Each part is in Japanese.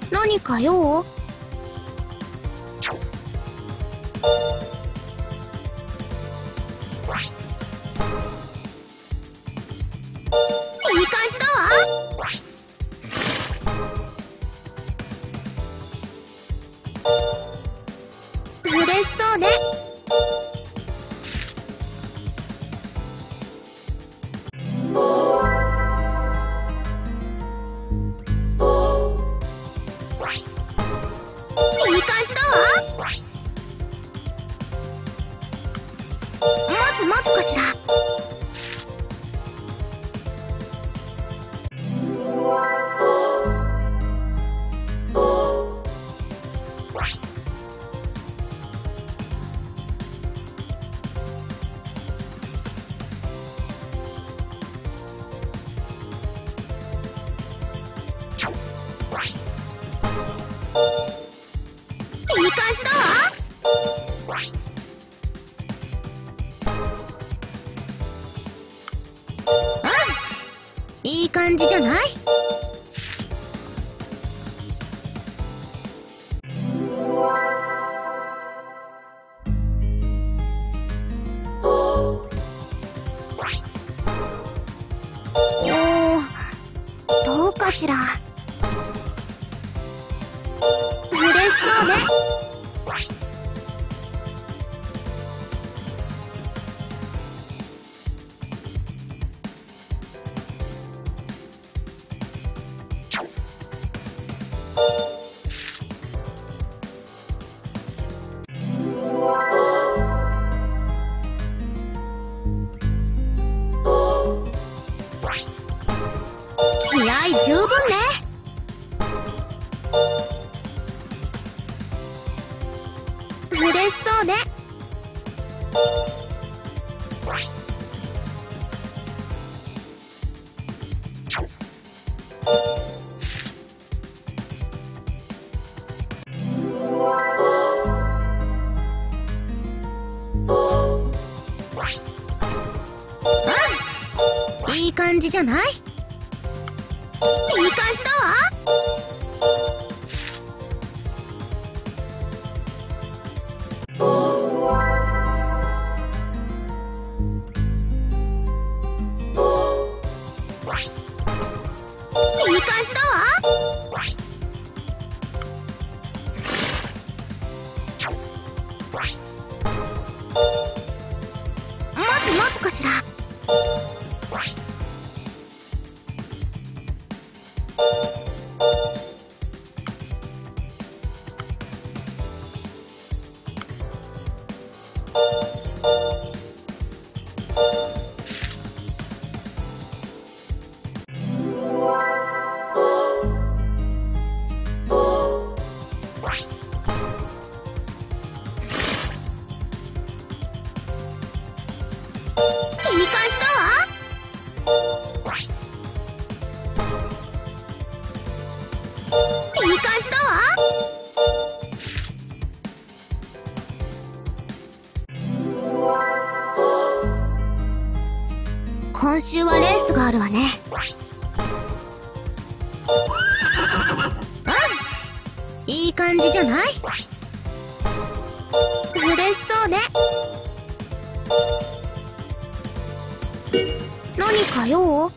何か用？いい感じだわ。嬉しそうね。いい感じだわ。待つかしら。いい感じだわ。いい感じじゃない？どうかしら。嬉しそうね。気合十分ね。嬉しそうね。いい感じじゃない？いい感じだわ。いい感じだわ。待つかしら。いい感じだわ。いい感じだわ。今週はレースがあるわね。いい感じじゃない？嬉しそうね。何か用？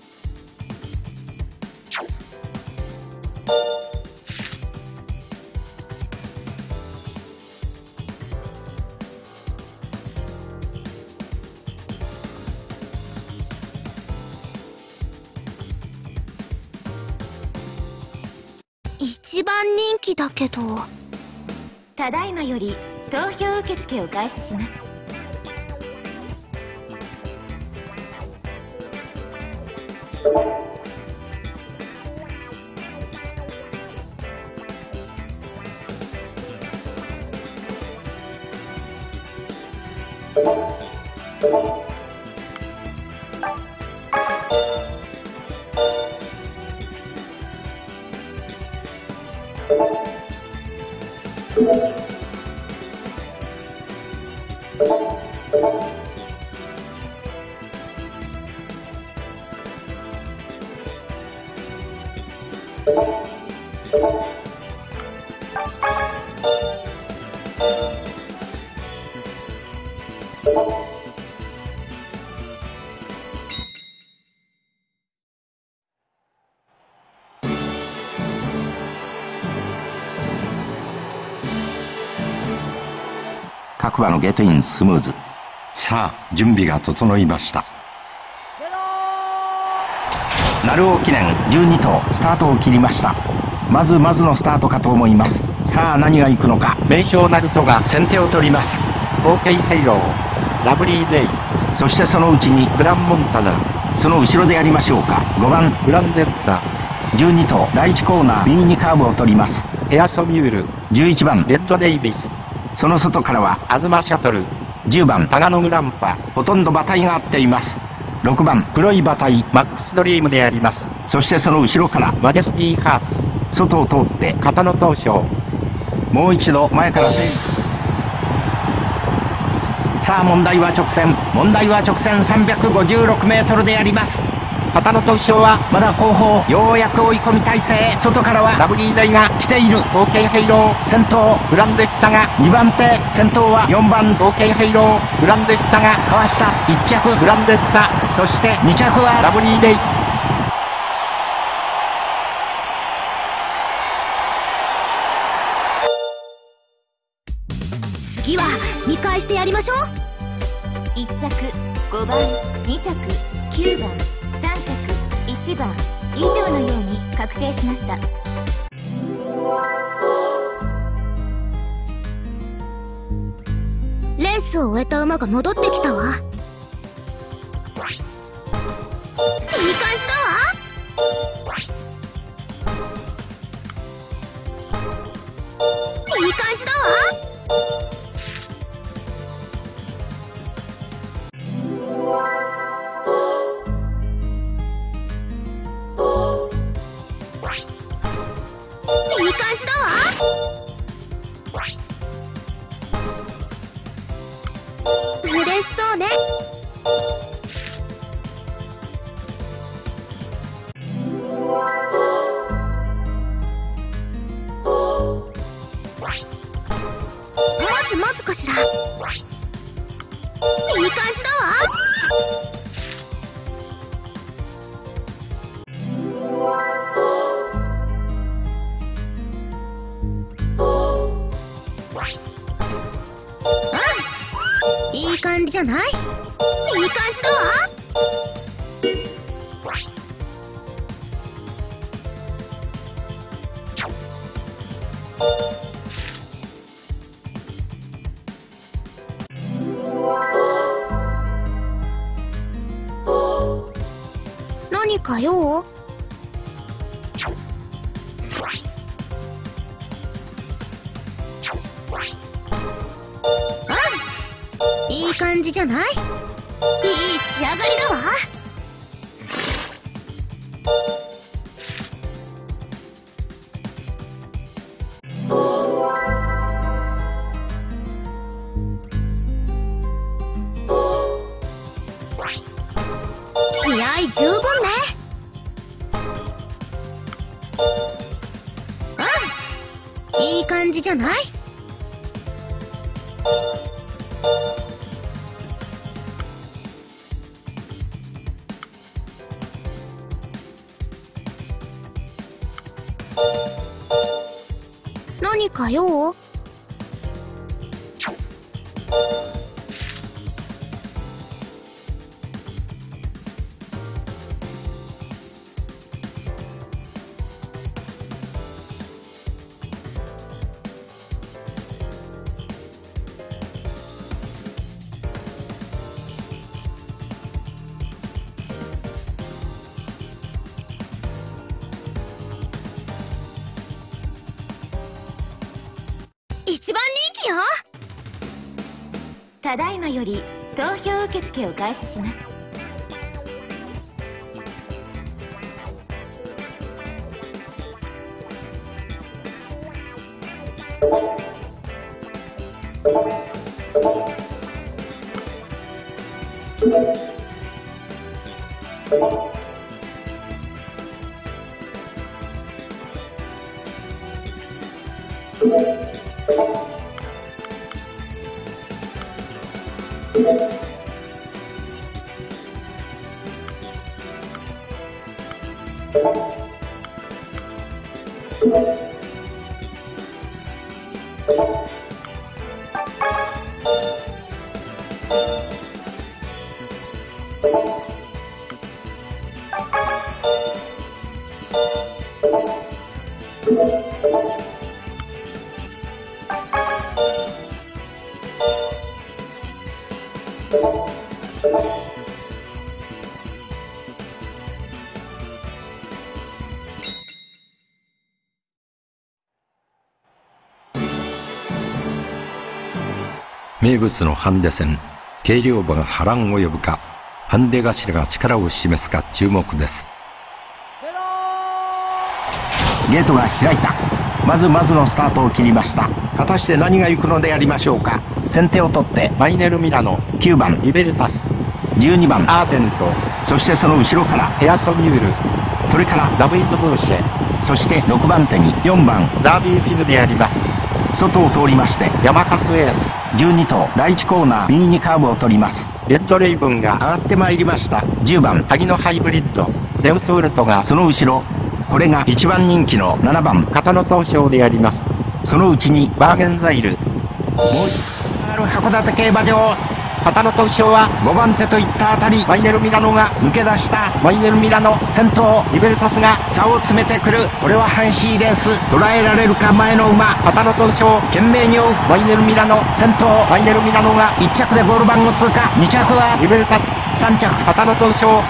一番人気だけど。 ただいまより投票受付を開始します。 各馬のゲートインスムーズ。さあ、準備が整いました。鳴尾記念12頭スタートを切りました。まずまずのスタートかと思います。さあ何が行くのか。名将ナルトが先手を取ります。オーケーヘイロー、ラブリーデイ、そしてそのうちにグランモンタナ、その後ろでやりましょうか。5番グランデッツァ、12頭第1コーナー右にカーブを取ります。ヘアソミュール、11番レッドデイビス、その外からはアズマシャトル、10番タガノグランパ、ほとんど馬体が合っています。6番黒い馬体マックスドリームであります。そしてその後ろからマジェスティハーツ、外を通って片野東証、もう一度前からさあ問題は直線、問題は直線356メートルであります。片野東証はまだ後方、ようやく追い込み体勢。外からはラブリーデイが来ている。オーケーヘイロー先頭、グランデッツァが2番手、先頭は4番オーケーヘイロー、グランデッツァがかわした。1着グランデッツァ、そして2着はラブリーデイ。 次は見返してやりましょう。 1着5番、2着9番、3着1番以上のように確定しました。 レースを終えた馬が戻ってきたわ。いい感じだわ。いい感じだわ。いい感じだわ。嬉しそうね。待つかしら。いい感じだわ。いい感じじゃない？いい感じだわ。何か用？いい感じじゃない？いい仕上がりだわ。気合い十分ね。いい感じじゃない？何か用？一番人気よ。 ただいまより投票受付を開始します。 名物のハンデ戦、軽量馬が波乱を呼ぶか、ハンデ頭が力を示すか注目です。ゲートが開いた。まずのスタートを切りました。果たして何が行くのでありましょうか。先手を取ってマイネル・ミラノ、9番リベルタス、12番アーデント、そしてその後ろからヘアトミュール、それからラブイット・ブーシェ、そして6番手に4番ダービーフィズであります。外を通りまして山勝エース12頭、第1コーナー右にカーブを取ります。レッドレイブンが上がってまいりました。10番萩野ハイブリッド、デウスウルトがその後ろ、これが1番人気の7番片野東証であります。そのうちにバーゲンザイル、もうある函館競馬場、片野東証は5番手といったあたり、マイネル・ミラノが抜け出した。マイネル・ミラノ先頭、リベルタスが差を詰めてくる。これはハンシーレース、捉えられるか。前の馬片野東証懸命に追う。マイネル・ミラノ先頭、マイネル・ミラノが1着でゴール板を通過。2着はリベルタス、3着片野東証。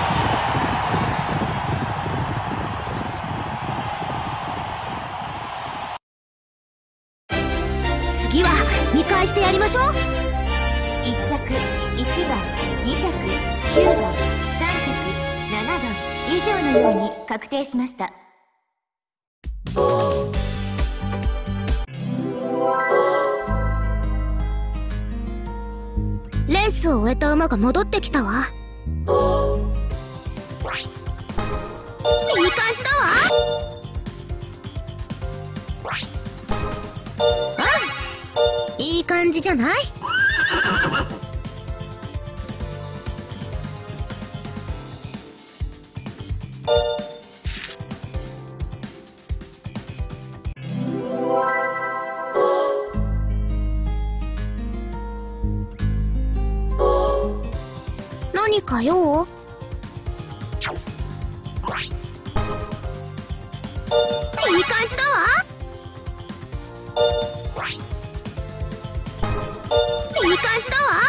次は見返してやりましょう。 1着1番2着9番3着7番以上のように確定しました。 レースを終えた馬が戻ってきたわ。いい感じだわ。いい感じじゃない？何か用？いい感じだわ。いい感じだわ。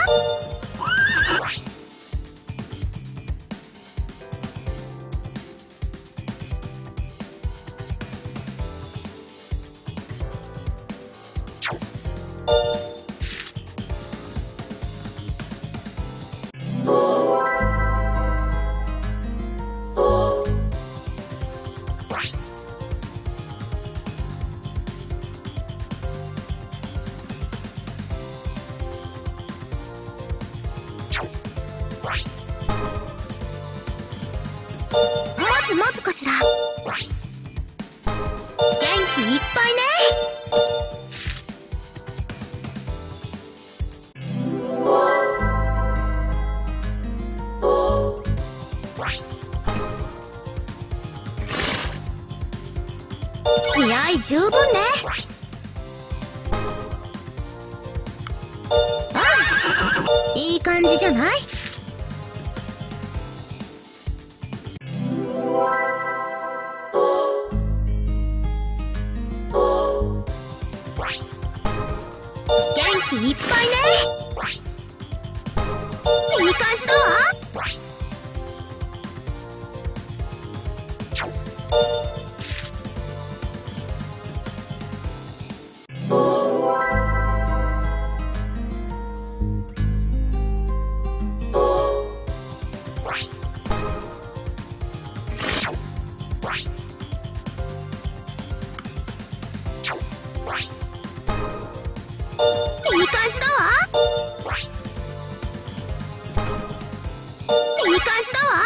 待つかしら。元気いっぱいね。気合い十分ね。いい感じじゃない？元気いっぱいね。いい感じだわ。いい感じだわ。いい感じだわ。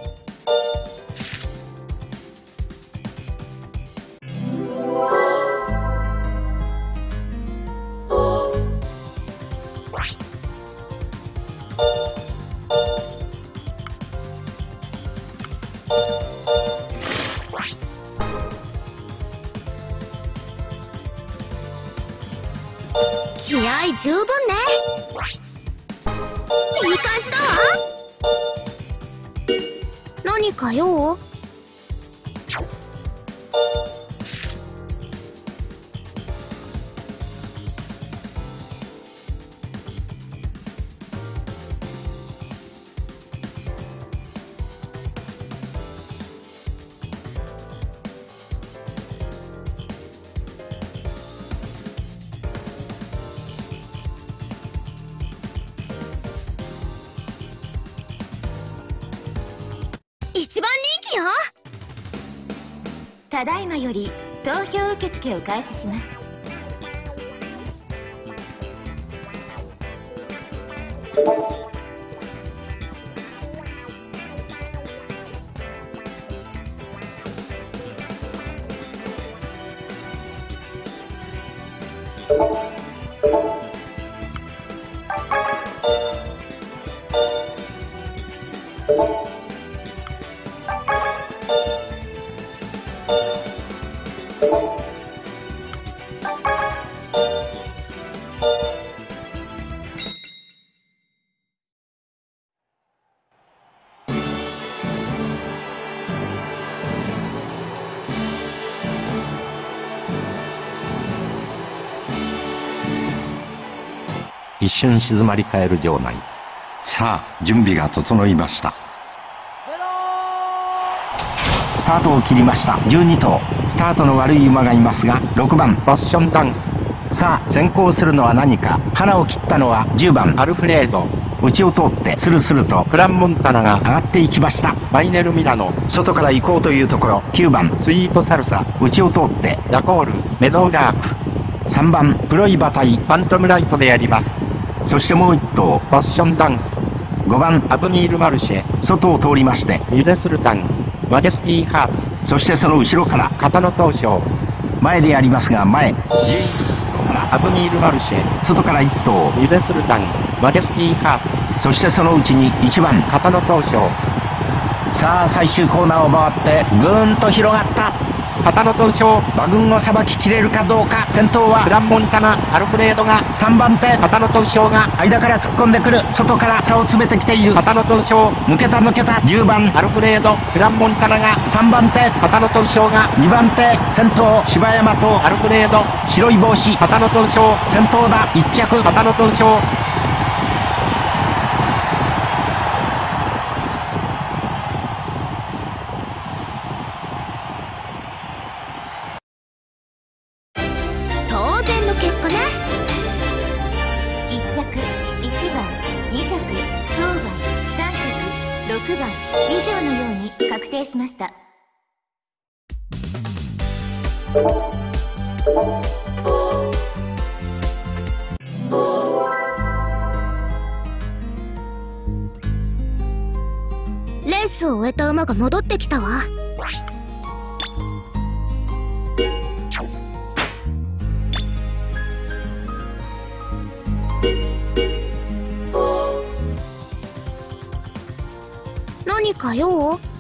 気合い十分ね。いい感じだわ。何か用？ よ。 ただいまより投票受付を開始します。 一瞬静まり返る場内。さあ、準備が整いました。スタートを切りました。12頭。スタートの悪い馬がいますが、6番ファッションダンス。さあ、先行するのは何か。花を切ったのは10番アルフレード。内を通ってスルスルとクランモンタナが上がっていきました。マイネルミラノ。外から行こうというところ。9番スイートサルサ。内を通ってダコールメドウラーク。3番黒い馬体ファントムライトでやります。そしてもう1頭ファッションダンス。5番アブニールマルシェ。外を通りましてユデスルタンマジェスティーハーツ。そしてその後ろから片野東証。前でやりますが前アブニールマルシェ。外から1頭ユデスルタンマジェスティーハーツ。そしてそのうちに1番片野東証。さあ最終コーナーを回ってぐーんと広がった。片野東証馬群をさばききれるかどうか。先頭はクランモンタナアルフレードが3番手。片野東証が間から突っ込んでくる。外から差を詰めてきている。片野東証抜けた10番アルフレード。クランモンタナが3番手。片野東証が2番手。先頭柴山とアルフレード。白い帽子片野東証先頭だ。1着片野東証。 当然の結果ね。 1着、1番、2着、当番、3着、6番以上のように確定しました。 レースを終えた馬が戻ってきたわ。何か用？